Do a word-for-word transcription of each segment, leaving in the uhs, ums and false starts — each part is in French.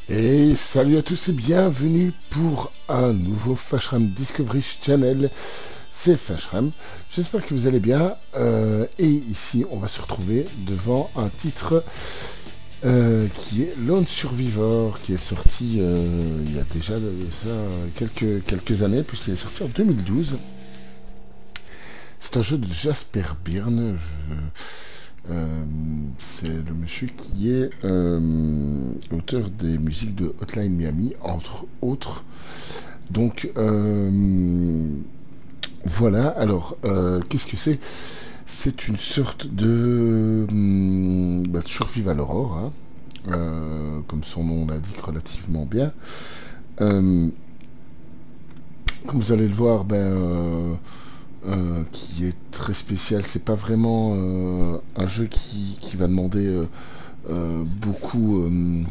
Et salut à tous et bienvenue pour un nouveau Fashram Discovery Channel. C'est Fashram, j'espère que vous allez bien. Euh, et ici, on va se retrouver devant un titre euh, qui est Lone Survivor, qui est sorti euh, il y a déjà de ça, quelques, quelques années, puisqu'il est sorti en deux mille douze. C'est un jeu de Jasper Byrne. Je... Euh, c'est le monsieur qui est euh, auteur des musiques de Hotline Miami, entre autres. Donc euh, voilà. Alors, euh, qu'est-ce que c'est? C'est une sorte de, hum, bah, de survival horror, hein, euh, comme son nom l'indique relativement bien. Euh, comme vous allez le voir, ben euh, Euh, qui est très spécial. C'est pas vraiment euh, un jeu qui, qui va demander euh, euh, beaucoup euh,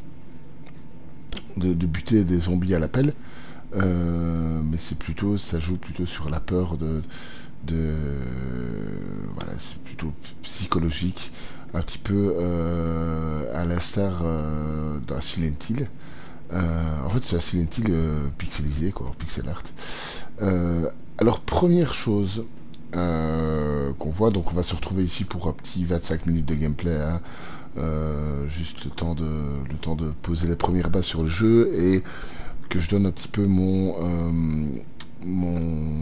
de, de buter des zombies à l'appel, euh, mais c'est plutôt, ça joue plutôt sur la peur de, de voilà, c'est plutôt psychologique, un petit peu euh, à l'instar euh, d'un Silent Hill. Euh, en fait, c'est un Silent Hill euh, pixelisé, quoi, pixel art. Euh, alors, première chose euh, qu'on voit, donc on va se retrouver ici pour un petit vingt-cinq minutes de gameplay, hein, euh, juste le temps, de, le temps de poser les premières bases sur le jeu et que je donne un petit peu mon, euh, mon,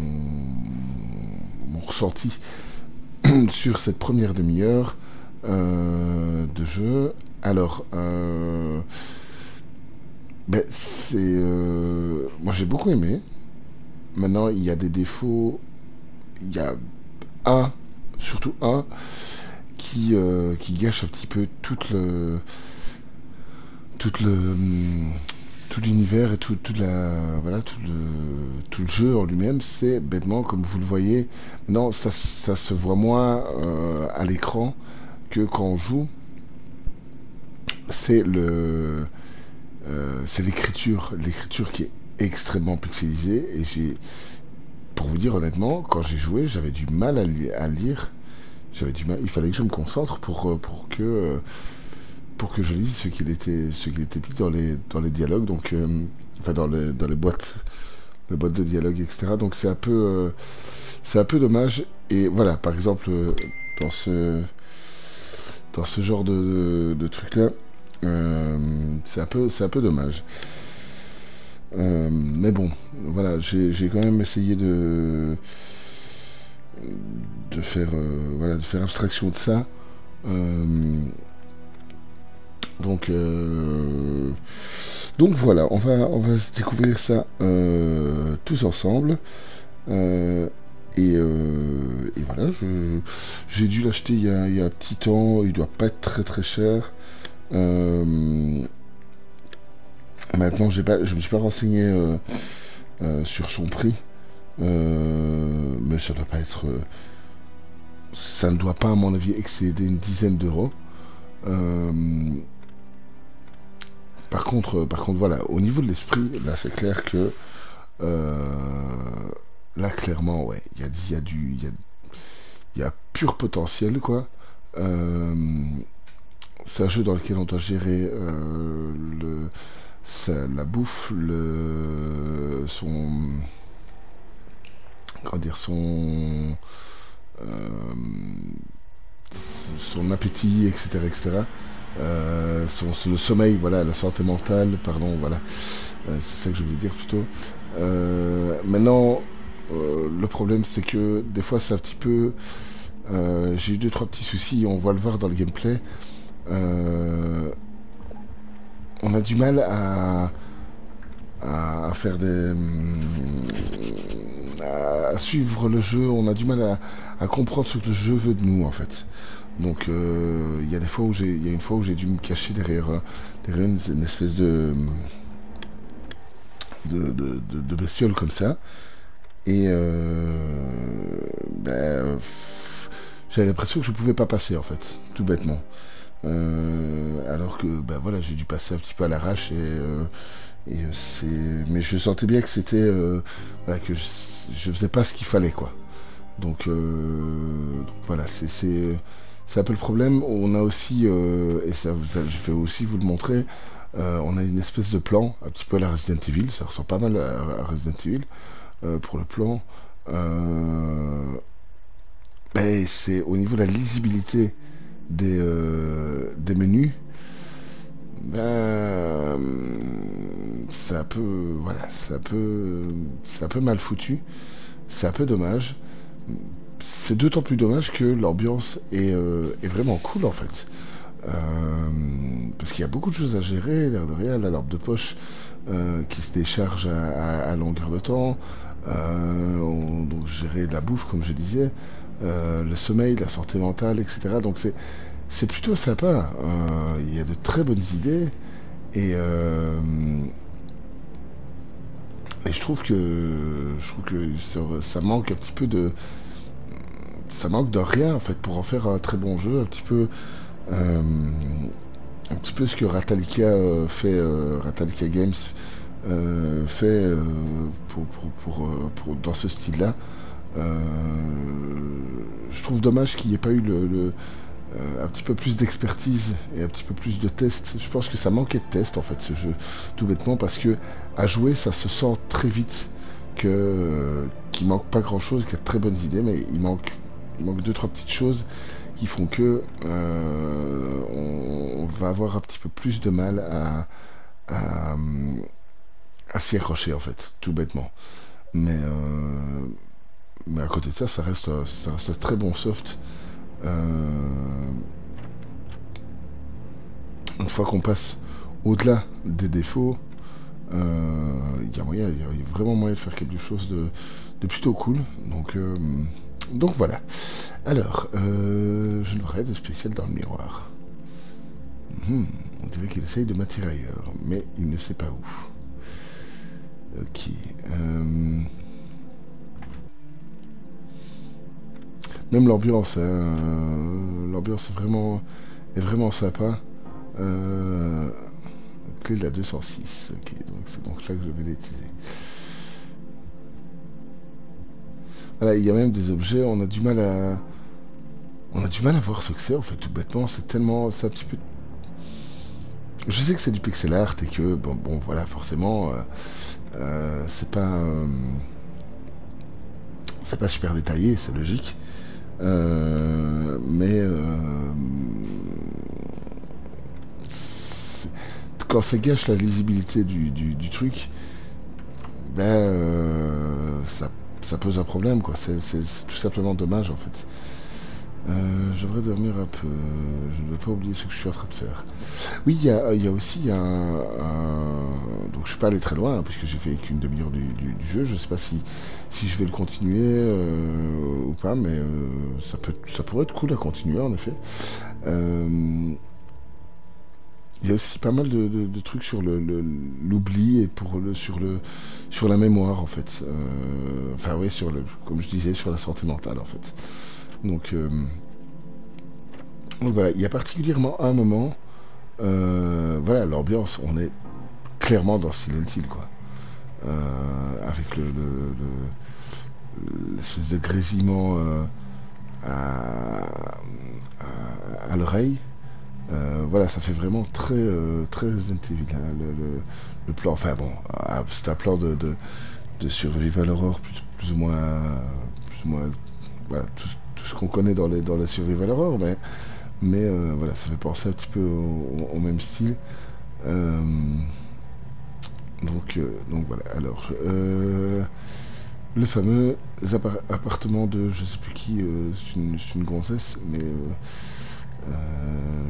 mon ressenti sur cette première demi-heure euh, de jeu. Alors, euh, ben, c'est, euh, moi j'ai beaucoup aimé. Maintenant, il y a des défauts. Il y a un, surtout un, qui, euh, qui gâche un petit peu toute le, toute le, hum, tout l'univers et tout, toute la, voilà, tout le, tout le jeu en lui-même. C'est bêtement, comme vous le voyez, non, ça, ça se voit moins euh, à l'écran que quand on joue. C'est le, euh, c'est l'écriture, l'écriture qui est extrêmement pixelisée et j'ai pour vous dire honnêtement, quand j'ai joué, j'avais du mal à, li à lire. J'avais du mal. Il fallait que je me concentre pour pour que pour que je lise ce qu'il était ce qu'il était dit dans les dans les dialogues. Donc euh, enfin dans les dans les boîtes les boîtes de dialogue, et cetera. Donc c'est un peu euh, c'est un peu dommage. Et voilà, par exemple dans ce dans ce genre de de, de truc là, euh, c'est un peu c'est un peu dommage. Euh, mais bon, voilà, j'ai quand même essayé de de faire euh, voilà de faire abstraction de ça. Euh, donc euh, donc voilà, on va on va se découvrir ça euh, tous ensemble. Euh, et, euh, et voilà, je j'ai dû l'acheter il y a, il y a un petit temps. Il doit pas être très très cher. Euh, maintenant, j'ai pas, je me suis pas renseigné euh, euh, sur son prix. Euh, mais ça doit pas être. Euh, ça ne doit pas, à mon avis, excéder une dizaine d'euros. Euh, par contre, par contre, voilà, au niveau de l'esprit, là, c'est clair que euh, là, clairement, ouais, il y a, y a du, il y a, y a pur potentiel, quoi. Euh, c'est un jeu dans lequel on doit gérer euh, le, sa- la bouffe, le, son, comment dire, son euh, son appétit, et cetera, et cetera. Euh, son, son- le sommeil, voilà, la santé mentale, pardon, voilà, euh, c'est ça que je voulais dire plutôt. Euh, maintenant, euh, le problème, c'est que des fois, c'est un petit peu, euh, j'ai eu deux trois petits soucis, on va le voir dans le gameplay. Euh, on a du mal à à faire des à suivre le jeu, on a du mal à, à comprendre ce que le jeu veut de nous en fait. Donc euh, il y a des fois où j'ai il y a une fois où j'ai dû me cacher derrière, euh, derrière une, une espèce de de, de, de, de bestiole comme ça et euh, ben, pff, j'avais l'impression que je pouvais pas passer en fait, tout bêtement. Euh, alors que ben voilà, j'ai dû passer un petit peu à l'arrache et euh, et euh, c'est mais je sentais bien que c'était euh, voilà, que je, je faisais pas ce qu'il fallait quoi. Donc, euh, donc voilà, c'est c'est c'est un peu le problème. On a aussi euh, et ça, ça, je vais aussi vous le montrer, Euh, on a une espèce de plan, un petit peu à la Resident Evil, ça ressemble pas mal à, à Resident Evil euh, pour le plan. Euh, mais c'est au niveau de la lisibilité des, euh, des menus, ben, c'est un peu, voilà, c'est un peu, c'est un peu mal foutu. C'est un peu dommage. C'est d'autant plus dommage que l'ambiance est, euh, est vraiment cool en fait. Euh, parce qu'il y a beaucoup de choses à gérer, l'air de rien, la lampe de poche euh, qui se décharge à, à- à longueur de temps, euh, on- donc gérer la bouffe comme je disais, euh, le sommeil, la santé mentale, et cetera. Donc c'est c'est plutôt sympa. Euh, Il y a de très bonnes idées et, euh, et je trouve que je trouve que ça, ça manque un petit peu de ça manque de rien en fait pour en faire un très bon jeu, un petit peu euh, un petit peu ce que Ratalika euh, fait, euh, Ratalika Games euh, fait euh, pour, pour, pour, euh, pour- dans ce style-là. Euh, je trouve dommage qu'il n'y ait pas eu le, le, euh, un petit peu plus d'expertise et un petit peu plus de tests. Je pense que ça manquait de tests en fait ce jeu, tout bêtement parce que à jouer ça se sent très vite que euh, qu'il manque pas grand-chose, qu'il y a de très bonnes idées, mais il manque il manque deux trois petites choses qui font que euh, on, on va avoir un petit peu plus de mal à, à, à s'y accrocher en fait, tout bêtement. Mais, euh, mais à côté de ça, ça reste, ça reste un très bon soft. Euh, une fois qu'on passe au-delà des défauts, euh, il y a moyen, il y a vraiment moyen de faire quelque chose de, de plutôt cool. Donc, euh, donc voilà. Alors, euh, je ne vois rien de spécial dans le miroir. Hmm, on dirait qu'il essaye de m'attirer ailleurs, mais il ne sait pas où. Ok. Euh, même l'ambiance, hein, euh, l'ambiance est vraiment, est vraiment sympa. Euh, clé de la deux cent six. Ok, donc c'est donc là que je vais l'utiliser. Voilà, il y a même des objets, on a du mal à, on a du mal à voir ce que c'est en fait, tout bêtement. C'est tellement, c'est un petit peu. Je sais que c'est du pixel art et que bon, bon voilà, forcément, euh, euh, c'est pas, euh, c'est pas super détaillé, c'est logique. Euh, mais euh, quand ça gâche la lisibilité du, du, du truc, ben euh, ça, ça pose un problème quoi. C'est tout simplement dommage en fait. Euh, je devrais dormir un peu. Je ne veux pas oublier ce que je suis en train de faire. Oui, il y a, il y a aussi un, un- donc je suis pas allé très loin hein, puisque j'ai fait qu'une demi-heure du, du- du jeu. Je sais pas si si je vais le continuer euh, ou pas, mais euh, ça peut ça pourrait être cool à continuer en effet. Euh, Il y a aussi pas mal de, de- de trucs sur le, le- l'oubli et pour le sur le sur la mémoire en fait. Euh, enfin oui, sur le comme je disais sur la santé mentale en fait. Donc, euh, donc voilà, il y a particulièrement un moment, euh, voilà, l'ambiance, on est clairement dans Silent Hill quoi. Euh, avec le, le- le- l'espèce de grésillement euh, à, à- à l'oreille. Euh, voilà, ça fait vraiment très, euh, très Resident Evil, hein, le, le- le plan. Enfin bon, ah, c'est un plan de, de, de survival horror plus, plus ou moins, plus ou moins, voilà, tout, tout ce qu'on connaît dans les dans la survival horror, mais mais euh, voilà, ça fait penser un petit peu au, au même style. Euh, donc euh, donc voilà. Alors euh, le fameux appar- appartement de je sais plus qui, euh, c'est une, c'est une gonzesse, mais euh, euh,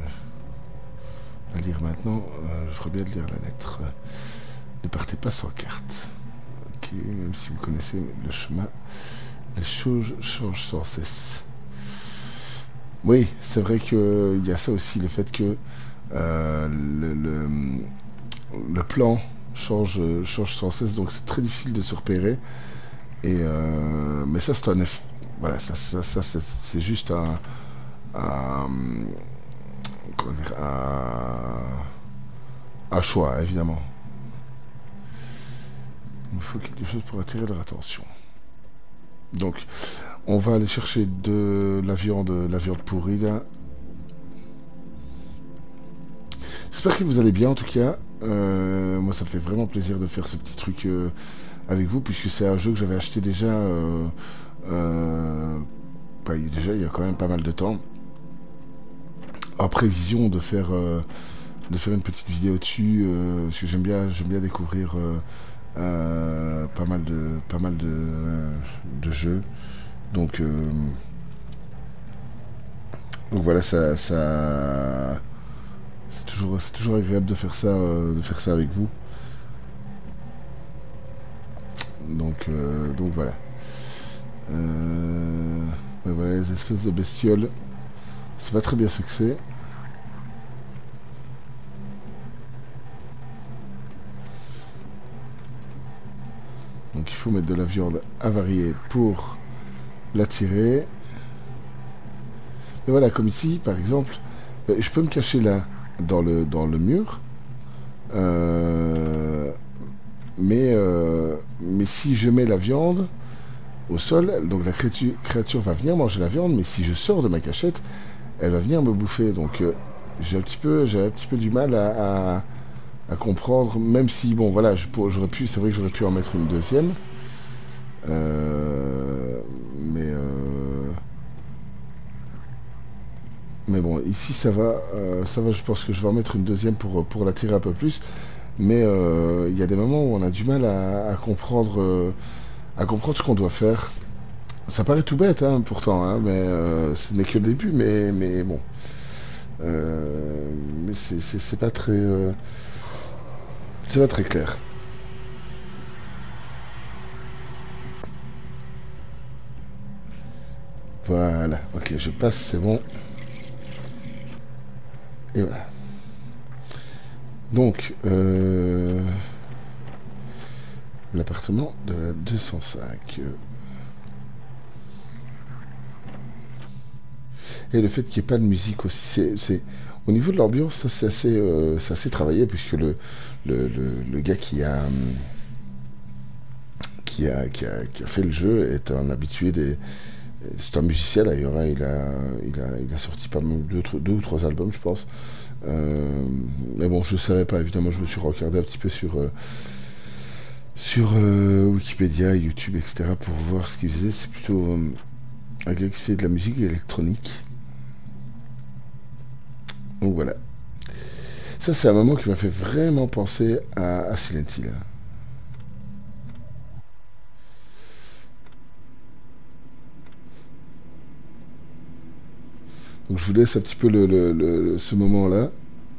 à lire maintenant, euh, je ferais bien de lire la lettre. Ne partez pas sans carte. Ok, même si vous connaissez le chemin, les choses changent sans cesse. Oui, c'est vrai qu'il y a ça aussi, le fait que euh, le, le, le plan change, change sans cesse, donc c'est très difficile de se repérer. Et euh, mais ça, c'est un eff- voilà, ça, ça, ça c'est c'est juste un, un, comment dire, un, un choix, évidemment. Il faut quelque chose pour attirer leur attention. Donc, on va aller chercher de la viande, la viande pourrie là. J'espère que vous allez bien en tout cas. Euh, moi ça me fait vraiment plaisir de faire ce petit truc euh, avec vous puisque c'est un jeu que j'avais acheté déjà, euh, euh, bah, déjà il y a quand même pas mal de temps. En prévision de faire, euh, de faire une petite vidéo dessus, euh, parce que j'aime bien, j'aime bien découvrir euh, euh, pas mal de, pas mal de, de jeux. Donc, euh, donc voilà, ça, ça c'est toujours, c'est toujours agréable de faire ça, euh, de faire ça avec vous. Donc, euh, donc voilà. Euh, ouais, voilà les espèces de bestioles. C'est pas très bien ce que c'est. Donc il faut mettre de la viande avariée pour l'attirer. Mais voilà, comme ici, par exemple, ben, je peux me cacher là, dans le, dans le mur. Euh, mais, euh, mais si je mets la viande au sol, donc la créature, créature va venir manger la viande, mais si je sors de ma cachette, elle va venir me bouffer. Donc euh, j'ai un petit peu, j'ai un petit peu du mal à, à, à comprendre, même si bon voilà, j'aurais pu, c'est vrai que j'aurais pu en mettre une deuxième, euh, mais euh, mais bon ici ça va, euh, ça va. Je pense que je vais en mettre une deuxième pour pour l'attirer un peu plus, mais euh, il y a des moments où on a du mal à, à comprendre, euh, à comprendre ce qu'on doit faire. Ça paraît tout bête, hein, pourtant, hein, mais euh, ce n'est que le début, mais mais bon. Euh, mais c'est pas très euh, c'est pas très clair. Voilà, ok, je passe, c'est bon. Et voilà. Donc, euh, l'appartement de la deux cent cinq. Et le fait qu'il n'y ait pas de musique aussi, c'est au niveau de l'ambiance, ça c'est assez, euh, assez travaillé puisque le, le, le, le gars qui a, qui a, qui a, qui a fait le jeu est un habitué des, c'est un musicien d'ailleurs, hein, il, a, il, a, il a sorti pas mal, deux, deux ou trois albums, je pense. Euh, mais bon, je ne savais pas, évidemment, je me suis regardé un petit peu sur, euh, sur euh, Wikipédia, YouTube, et cetera pour voir ce qu'il faisait. C'est plutôt euh, un gars qui fait de la musique électronique. Donc voilà. Ça, c'est un moment qui m'a fait vraiment penser à, à Silent Hill. Donc je vous laisse un petit peu le, le, le, ce moment-là.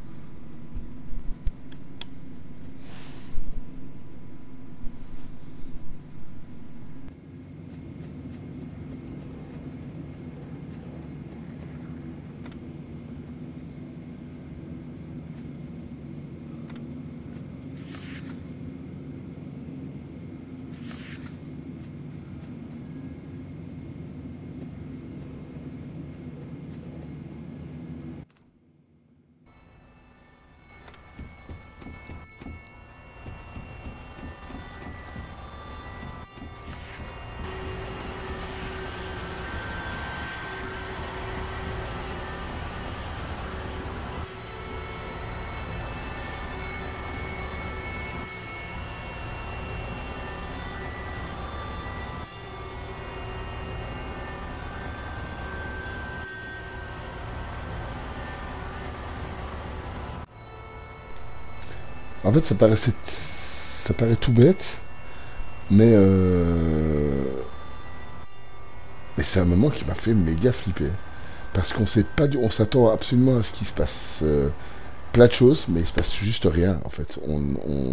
En fait, ça paraissait, ça paraît tout bête, mais euh, mais c'est un moment qui m'a fait méga flipper parce qu'on sait pas, du, on s'attend absolument à ce qu'il se passe euh, plein de choses, mais il se passe juste rien en fait. On, on,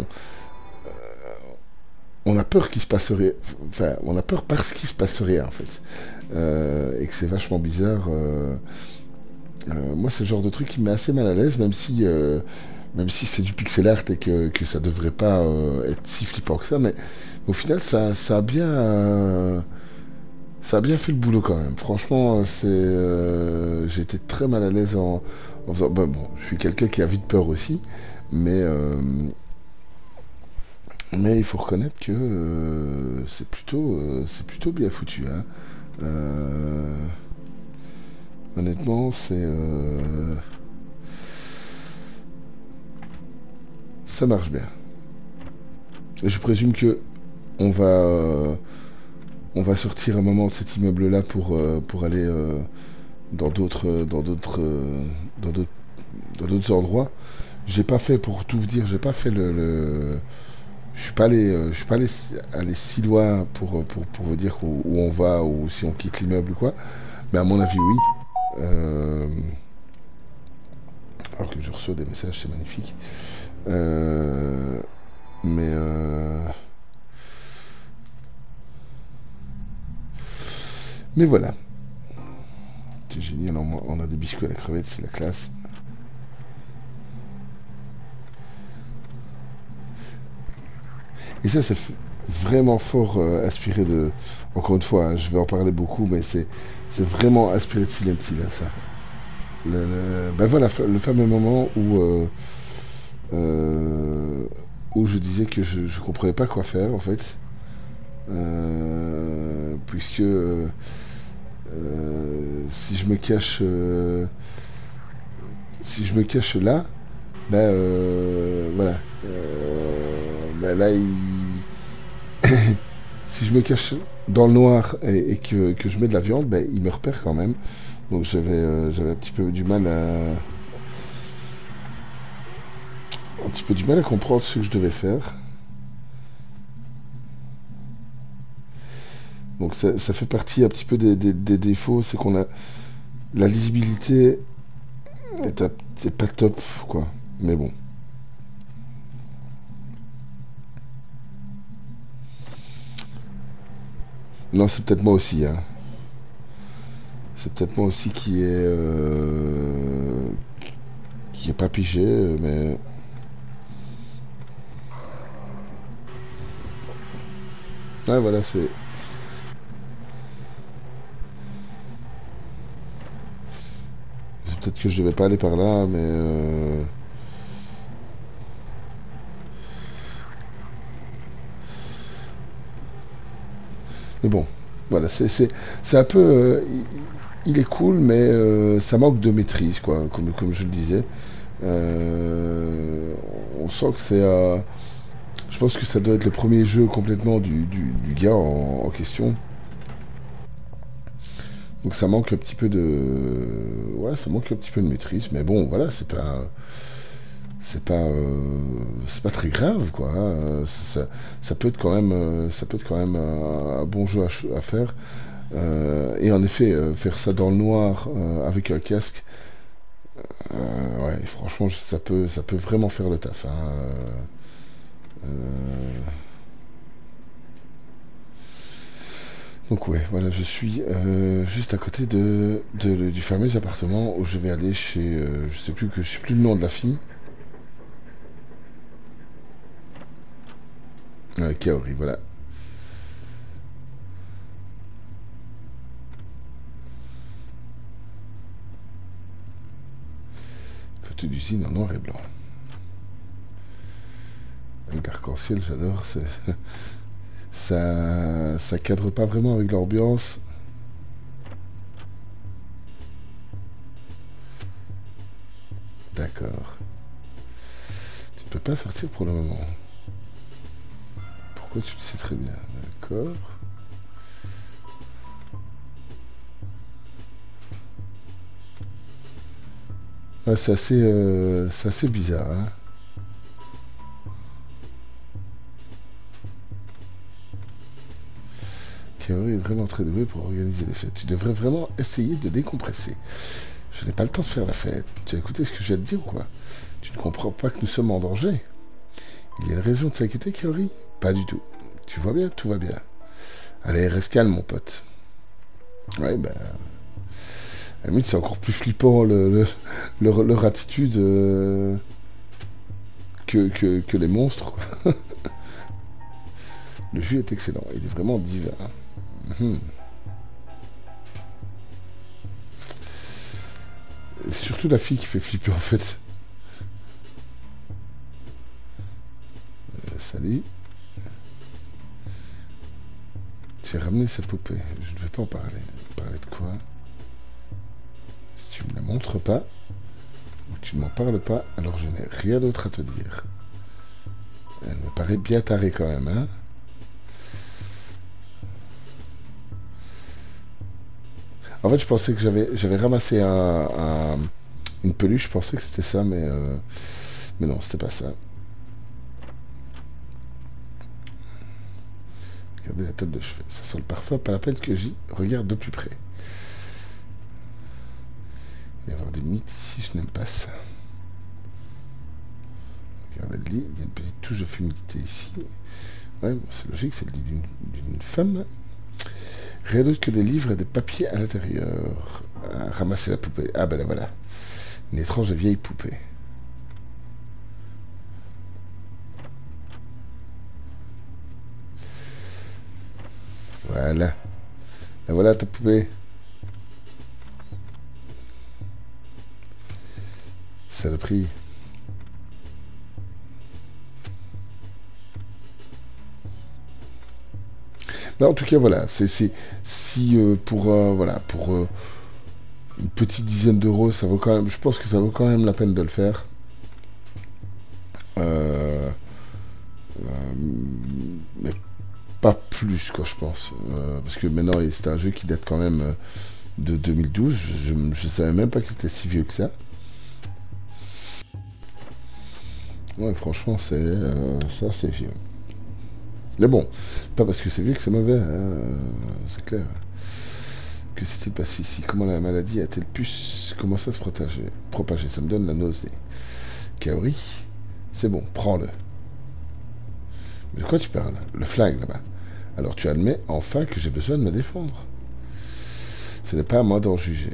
on a peur qu'il se passe rien, enfin, on a peur parce qu'il se passe rien en fait, euh, et que c'est vachement bizarre. Euh, euh, moi, c'est le genre de truc qui me met assez mal à l'aise, même si euh, même si c'est du pixel art et que, que ça devrait pas euh, être si flippant que ça, mais au final, ça, ça a bien, euh, ça a bien fait le boulot quand même. Franchement, c'est, euh, j'ai été très mal à l'aise en, en faisant. Ben bon, je suis quelqu'un qui a vite peur aussi, mais euh, mais il faut reconnaître que euh, c'est plutôt, euh, c'est plutôt bien foutu. Hein. Euh, honnêtement, c'est, euh, Ça marche bien. Et je présume que on va, euh, on va sortir un moment de cet immeuble-là pour, euh, pour aller euh, dans d'autres, dans d'autres, euh, dans d'autres, dans d'autres endroits. J'ai pas fait, pour tout vous dire, j'ai pas fait le, le- je suis pas allé, euh, je suis pas allé, allé si loin pour, pour, pour vous dire où, où on va ou si on quitte l'immeuble ou quoi. Mais à mon avis, oui. Euh, alors que je reçois des messages, c'est magnifique. Euh, mais euh, mais voilà. C'est génial, on on a des biscuits à la crevette, c'est la classe. Et ça, c'est f- vraiment fort euh, inspiré de. Encore une fois, hein, je vais en parler beaucoup, mais c'est c'est vraiment inspiré de Silent Hill, hein, ça. Le, le- ben voilà, fa- le fameux moment où euh, euh, où je disais que je, je comprenais pas quoi faire en fait, Euh, puisque euh, si je me cache euh, si je me cache là, ben euh, voilà, Euh, ben là il si je me cache dans le noir et, et que, que je mets de la viande, ben, il me repère quand même. Donc j'avais euh, j'avais un petit peu du mal à un petit peu du mal à comprendre ce que je devais faire. Donc ça, ça fait partie un petit peu des, des- des défauts, c'est qu'on a la lisibilité est, à- est pas top quoi. Mais bon. Non, c'est peut-être moi aussi, hein. C'est peut-être moi aussi qui est euh, qui est pas pigé, mais ouais voilà, c'est c'est peut-être que je devais pas aller par là, mais euh, mais bon, voilà, c'est c'est c'est un peu euh, il, il est cool, mais euh, ça manque de maîtrise quoi, comme comme je le disais. Euh, on sent que c'est euh, je pense que ça doit être le premier jeu complètement du, du, du gars en, en question. Donc ça manque un petit peu de ouais, ça manque un petit peu de maîtrise, mais bon, voilà, c'est pas c'est pas euh, c'est pas très grave quoi, hein. ça, ça, ça peut être quand même euh, ça peut être quand même un, un bon jeu à, ch- à faire. Euh, et en effet, euh, faire ça dans le noir euh, avec un casque, euh, ouais, franchement, ça peut ça peut vraiment faire le taf, hein. Euh, donc ouais, voilà, je suis euh, juste à côté de, de- du fameux appartement où je vais aller chez euh, je sais plus que je sais plus le nom de la fille. Euh, Kaori, voilà. Photo d'usine en noir et blanc. Avec l'arc-en-ciel, j'adore. c'est- Ça, ça cadre pas vraiment avec l'ambiance. D'accord. Tu ne peux pas sortir pour le moment. Pourquoi tu le sais très bien? D'accord. Ah, c'est assez, euh, c'est assez bizarre, hein. Kaori est vraiment très doué pour organiser des fêtes. Tu devrais vraiment essayer de décompresser. Je n'ai pas le temps de faire la fête. Tu as écouté ce que je viens de dire ou quoi? Tu ne comprends pas que nous sommes en danger? Il y a une raison de s'inquiéter, Kaori? Pas du tout. Tu vois bien, tout va bien. Allez, reste calme, mon pote. Ouais, ben, à la limite, c'est encore plus flippant le, le- leur, leur attitude euh, que, que, que les monstres, quoi. Le jeu est excellent, il est vraiment divin. Mhm. C'est surtout la fille qui fait flipper en fait. Euh, salut. Tu as ramené cette poupée. Je ne vais pas en parler. Parler de quoi? Si tu me la montres pas, ou que tu ne m'en parles pas, alors je n'ai rien d'autre à te dire. Elle me paraît bien tarée quand même, hein. En fait, je pensais que j'avais j'avais ramassé un, un- une peluche, je pensais que c'était ça, mais, euh, mais non, c'était pas ça. Regardez la table de cheveux. Ça sent le parfum, pas la peine que j'y regarde de plus près. Il va y avoir des mythes ici, je n'aime pas ça. Regardez le lit, il y a une petite touche de fumidité ici. Ouais, bon, c'est logique, c'est le lit d'une femme. Rien d'autre que des livres et des papiers à l'intérieur. Ah, ramasser la poupée. Ah ben là voilà. Une étrange vieille poupée. Voilà. Et voilà ta poupée. Saloperie. Mais en tout cas, voilà. C'est si euh, pour euh, voilà pour euh, une petite dizaine d'euros, ça vaut quand même. Je pense que ça vaut quand même la peine de le faire. Euh, euh, mais pas plus, quoi, je pense. Euh, parce que maintenant, c'est un jeu qui date quand même euh, de deux mille douze. Je ne savais même pas qu'il était si vieux que ça. Ouais, franchement, c'est euh, ça, c'est vieux. Mais bon, pas parce que c'est vieux que c'est mauvais, hein, euh, c'est clair. Que s'est-il passé ici? Comment la maladie a-t-elle pu commencer à se propager? Propager, ça me donne la nausée. Kaori, c'est bon, prends-le. Mais de quoi tu parles? Le flingue là-bas. Alors tu admets enfin que j'ai besoin de me défendre. Ce n'est pas à moi d'en juger.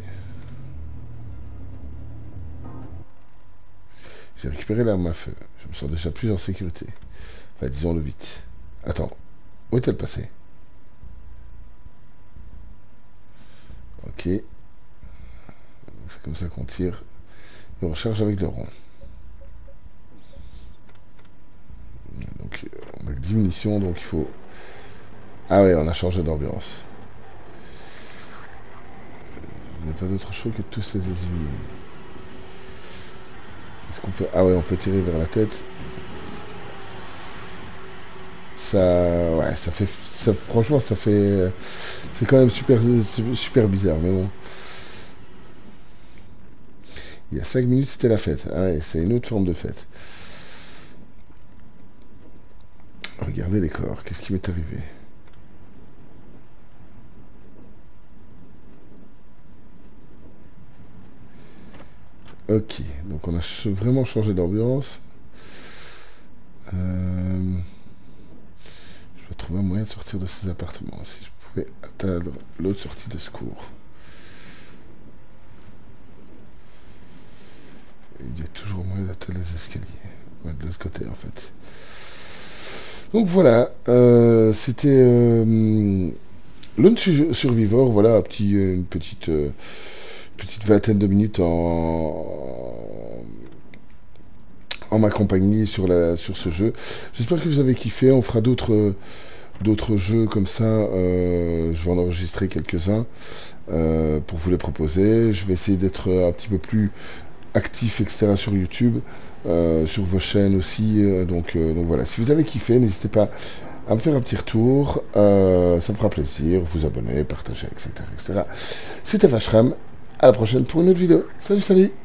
J'ai récupéré l'arme à feu. Je me sens déjà plus en sécurité. Enfin, disons-le vite. Attends, où est-elle passée? Ok. C'est comme ça qu'on tire. Et on recharge avec le rond. Donc, on a que dix munitions, donc il faut... Ah ouais, on a changé d'ambiance. Il n'y a pas d'autre chose que tous ces désunis. Est-ce qu'on peut... Ah ouais, on peut tirer vers la tête. Ça... Ouais, ça fait... Ça, franchement, ça fait... C'est quand même super, super bizarre, mais bon. Il y a cinq minutes, c'était la fête. Ah ouais, c'est une autre forme de fête. Regardez les corps, qu'est-ce qui m'est arrivé? Ok, donc on a ch vraiment changé d'ambiance. Euh... Je dois trouver un moyen de sortir de ces appartements. Si je pouvais atteindre l'autre sortie de secours. Il y a toujours moyen d'atteindre les escaliers. Ouais, de l'autre côté en fait. Donc voilà, euh, c'était euh, Lone Survivor, voilà, un petit, une petite, euh, petite vingtaine de minutes en, en ma compagnie sur, la, sur ce jeu. J'espère que vous avez kiffé, on fera d'autres d'autres jeux comme ça, euh, je vais en enregistrer quelques-uns euh, pour vous les proposer. Je vais essayer d'être un petit peu plus actif, et cetera sur YouTube, euh, sur vos chaînes aussi, euh, donc, euh, donc voilà, si vous avez kiffé, n'hésitez pas à me faire un petit retour, euh, ça me fera plaisir, vous abonner, partager, etc, etc. C'était Fashram, à la prochaine pour une autre vidéo. Salut, salut.